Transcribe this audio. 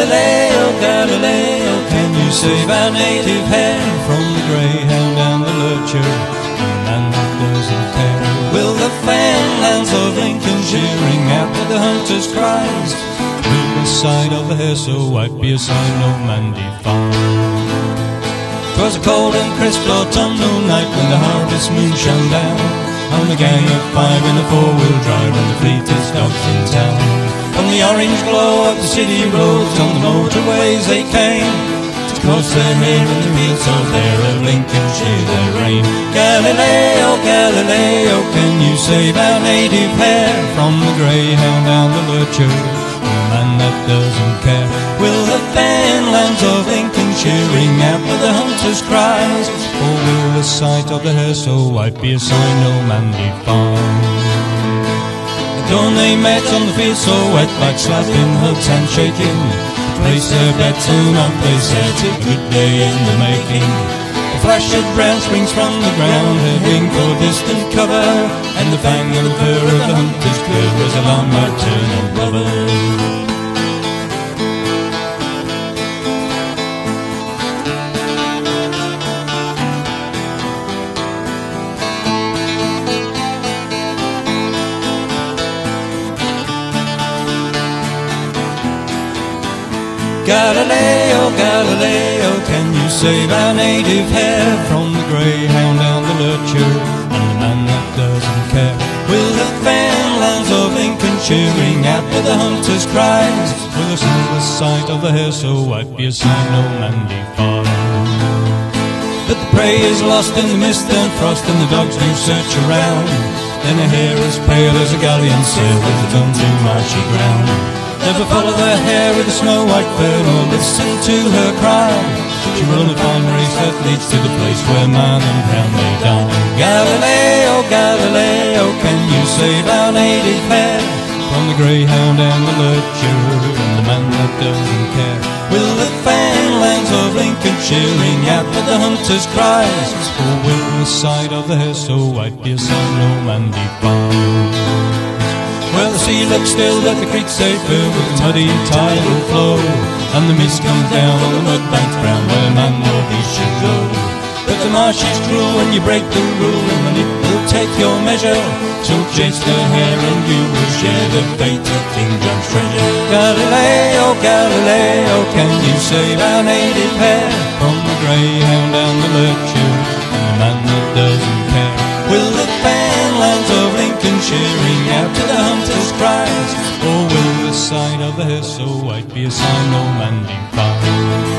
Galileo, Galileo, can you save our native hare from the greyhound and the lurcher, and the man that doesn't care? Will the fenlands of Lincolnshire ring out with the hunter's cries? Will the sight of the hare so white be a sign no man defines? 'Twas a cold and crisp autumnal night when the harvest moon shone down on the gang of five in a four-wheel drive and the fleetest dogs in town. From the orange glow of the city roads on the motorways they came to coast their hare in the fields of there of Lincolnshire their reign. Galileo, Galileo, can you save our native hare from the greyhound and the lurcher, the man that doesn't care? Will the fenlands of Lincolnshire ring out with the hunter's cries, or will the sight of the hare so white be a sign no man defines? At dawn they met on the field so wet, like slapping hugs and shaking, place their bets and on place their tip, good day in the making. A flash of brown springs from the ground, heading for distant cover, and the fang and the fur of the hunter's quiver as alarm might turn on blubber. Galileo, Galileo, can you save our native hare from the greyhound and the lurcher, and the man that doesn't care? Will the fenlands of Lincolnshire ring out with the hunter's cries? Will the silver sight of the hare so white be a sign no man defines? But the prey is lost in the mist and frost, and the dogs do search around. Then a hare as pale as a galleon sail with the tongue to marshy ground. Never follow the hare with a snow-white fur, nor listen to her cry. She run a fine race that leads to the place where man and hound may die. Galileo, Galileo, can you save our native hare from the greyhound and the lurcher, and the man that doesn't care? Will the fenlands of Lincolnshire ring out with the hunter's cries, or will the sight of the hare so white be a sign no man defines? Well, the sea looks still, but the creek's safe with the muddy tidal flow, and the mist comes down on the mud banks brown where man or beast should go. But the marsh is cruel when you break the rule, and it will take your measure. So chase the hare and you will share the fate of King John's treasure. Galileo, Galileo, can you save our native hare from the greyhound and the lurcher, and the man that doesn't care? Will the fenlands of Lincolnshire ring out to the hunter's cries, or will the sight of the hare so white be a sign no man defines?